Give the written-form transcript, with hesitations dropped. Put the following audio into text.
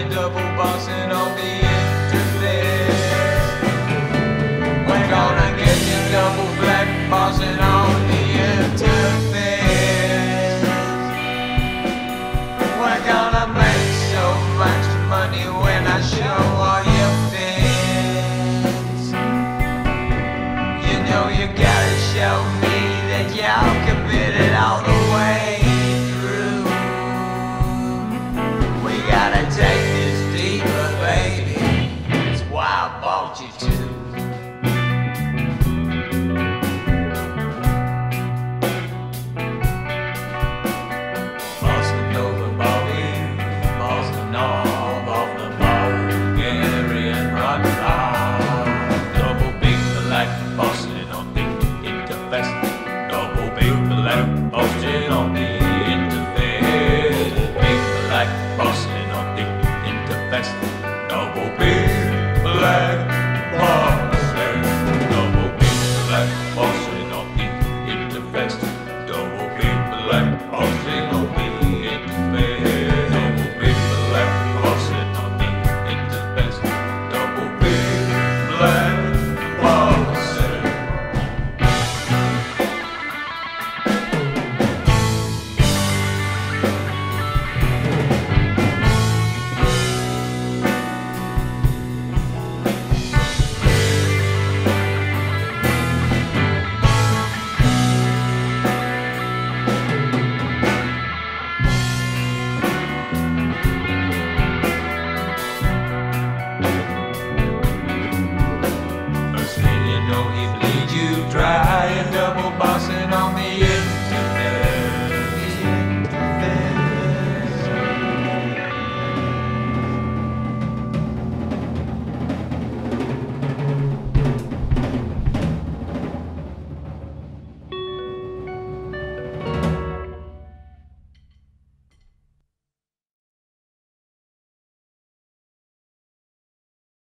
you double bossing on the interface. We're gonna get you double black bossing on the interface. We're gonna make so much money when I show all your face. You know you gotta show me that y'all committed all the way through. We gotta